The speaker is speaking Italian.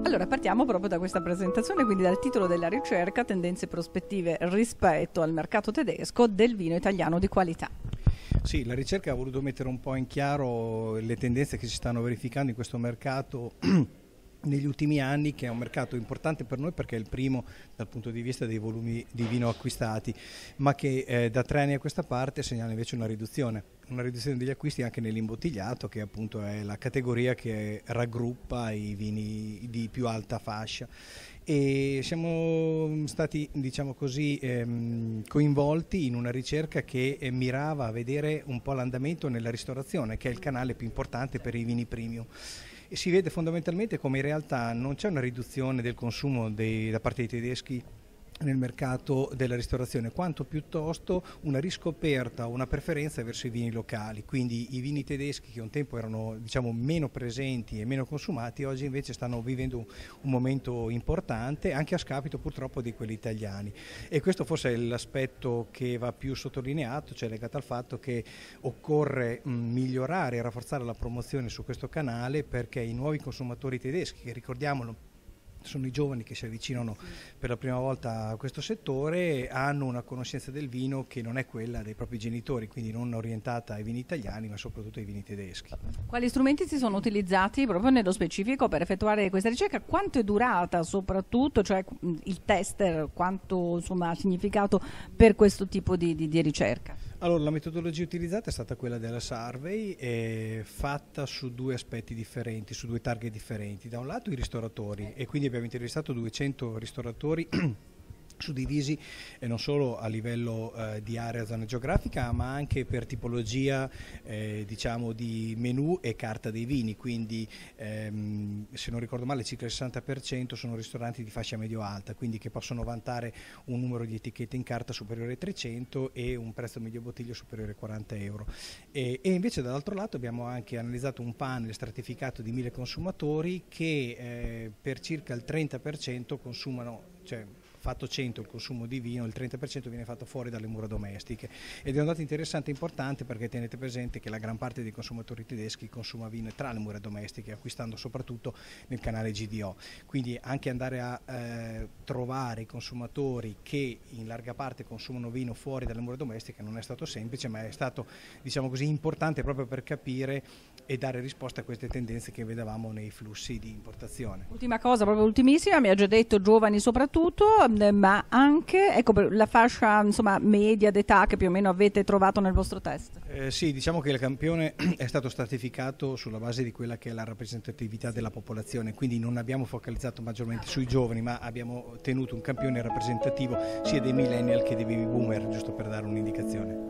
Allora partiamo proprio da questa presentazione, quindi dal titolo della ricerca, tendenze e prospettive rispetto al mercato tedesco del vino italiano di qualità. Sì, la ricerca ha voluto mettere un po' in chiaro le tendenze che si stanno verificando in questo mercato negli ultimi anni, che è un mercato importante per noi perché è il primo dal punto di vista dei volumi di vino acquistati, ma che da 3 anni a questa parte segnala invece una riduzione degli acquisti anche nell'imbottigliato, che appunto è la categoria che raggruppa i vini di più alta fascia. E siamo stati, diciamo così, coinvolti in una ricerca che mirava a vedere un po' l'andamento nella ristorazione, che è il canale più importante per i vini premium. E si vede fondamentalmente come in realtà non c'è una riduzione del consumo da parte dei tedeschi nel mercato della ristorazione, quanto piuttosto una riscoperta, una preferenza verso i vini locali. Quindi i vini tedeschi, che un tempo erano, diciamo, meno presenti e meno consumati, oggi invece stanno vivendo un momento importante, anche a scapito purtroppo di quelli italiani. E questo forse è l'aspetto che va più sottolineato, cioè legato al fatto che occorre migliorare e rafforzare la promozione su questo canale, perché i nuovi consumatori tedeschi, che ricordiamolo sono i giovani che si avvicinano per la prima volta a questo settore, hanno una conoscenza del vino che non è quella dei propri genitori, quindi non orientata ai vini italiani ma soprattutto ai vini tedeschi. Quali strumenti si sono utilizzati proprio nello specifico per effettuare questa ricerca? Quanto è durata soprattutto, cioè il tester, quanto insomma, ha significato per questo tipo di ricerca? Allora, la metodologia utilizzata è stata quella della survey, fatta su 2 aspetti differenti, su 2 target differenti. Da un lato i ristoratori, e quindi abbiamo intervistato 200 ristoratori suddivisi non solo a livello di area, zona geografica, ma anche per tipologia diciamo di menù e carta dei vini. Quindi se non ricordo male circa il 60% sono ristoranti di fascia medio-alta, quindi che possono vantare un numero di etichette in carta superiore a 300 e un prezzo medio bottiglia superiore a 40 euro. E invece dall'altro lato abbiamo anche analizzato un panel stratificato di 1000 consumatori che per circa il 30% consumano, cioè fatto 100 il consumo di vino, il 30% viene fatto fuori dalle mura domestiche, ed è un dato interessante e importante perché tenete presente che la gran parte dei consumatori tedeschi consuma vino tra le mura domestiche, acquistando soprattutto nel canale GDO. Quindi anche andare a trovare i consumatori che in larga parte consumano vino fuori dalle mura domestiche non è stato semplice, ma è stato, diciamo così, importante proprio per capire e dare risposta a queste tendenze che vedevamo nei flussi di importazione. Ultima cosa, proprio ultimissima, mi ha già detto giovani soprattutto, ma anche ecco, la fascia insomma, media d'età che più o meno avete trovato nel vostro test. Sì, diciamo che il campione è stato stratificato sulla base di quella che è la rappresentatività della popolazione, quindi non abbiamo focalizzato maggiormente sui giovani, ma abbiamo tenuto un campione rappresentativo sia dei millennial che dei baby boomer, giusto per dare un'indicazione.